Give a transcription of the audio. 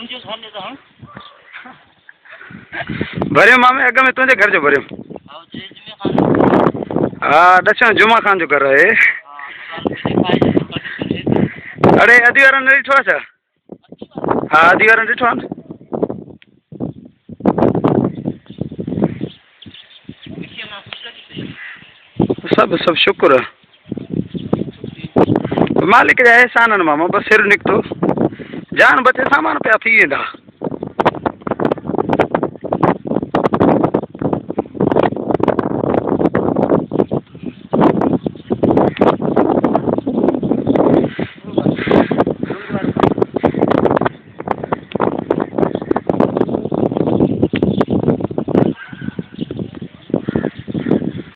भरियो मामे अग में तुझे घर जो भरियो। हाँ दक्षिण जुमा खान जो कर रहे। अरे अदिवार ने ॾिठो आहे छा? हाँ अदिवार ने ॾिठो आहे न। सब सब शुक्र मालिक जा एहसान न मामा बस सिर निकतो जान बचे सामान पे थी वेंदा।